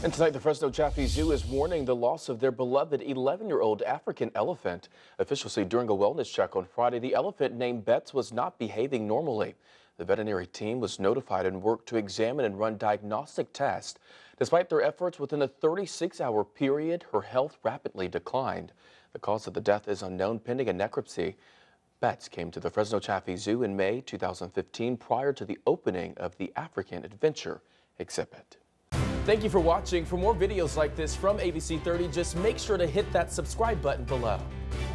And tonight, the Fresno Chaffee Zoo is mourning the loss of their beloved 11-year-old African elephant. Officials say during a wellness check on Friday, the elephant named Betts was not behaving normally. The veterinary team was notified and worked to examine and run diagnostic tests. Despite their efforts, within a 36-hour period, her health rapidly declined. The cause of the death is unknown, pending a necropsy. Betts came to the Fresno Chaffee Zoo in May 2015 prior to the opening of the African Adventure exhibit. Thank you for watching. For more videos like this from ABC 30, just make sure to hit that subscribe button below.